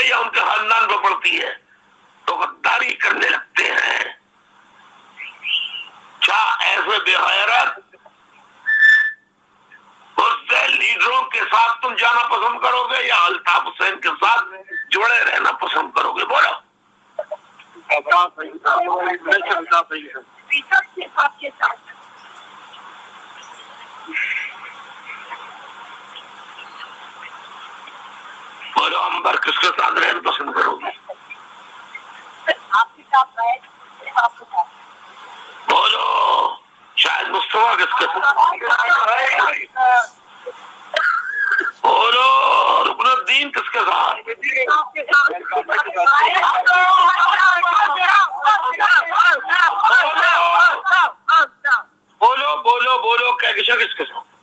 یا ان کے خاندان پہ پڑتی ہے تو غداری کرنے لگتے ہیں. کیا ایسے بے غیرت اس سے لیڈروں کے ساتھ تم جانا پسند کرو گے یا الطاف حسین کے ساتھ جڑے رہنا پسند کرو گے؟ بولو. بولو امبر کس کے ساتھ رہنا پسند کرو گے؟ بولو شاید مصطفیٰ کس کے ساتھ؟ بولو رکن الدین کس کے ساتھ؟ بولو بولو بولو کہکشا کس کے ساتھ؟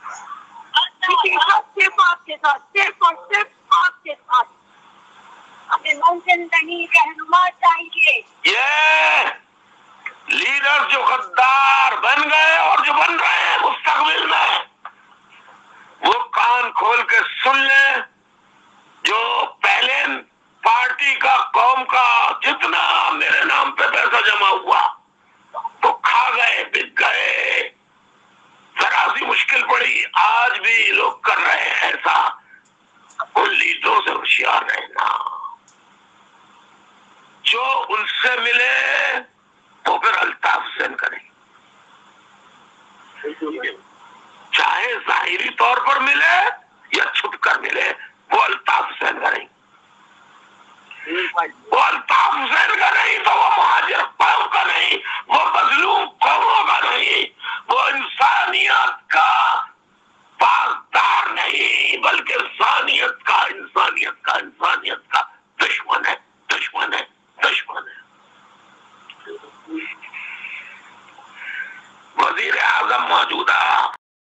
صرف آپ کے ساتھ، صرف اور صرف آپ کے ساتھ. ہمیں ممکن نہیں رہنما چاہیے. یہ لیڈر جو غدار بن گئے اور جو بن رہے ہیں مستقبل میں، وہ کان کھول کے سن لیں. جو پہلے پارٹی کا قوم کا جتنا میرے نام پہ پیسہ جمع ہوا تو کھا گئے، بک گئے، ذرا سی مشکل پڑی. آج بھی لوگ کر رہے ہیں ایسا. ان لیڈروں سے ہوشیار رہنا. جو ان سے ملے تو پھر الطاف حسین کریں، چاہے ظاہری طور پر ملے یا چھپ کر ملے، وہ الطاف حسین کا نہیں. وہ الطاف حسین کا نہیں تو وہ مہاجر قوم کا نہیں، وہ مظلوم قوموں کا نہیں، وہ انسانیت کا پاسدار نہیں، بلکہ انسانیت کا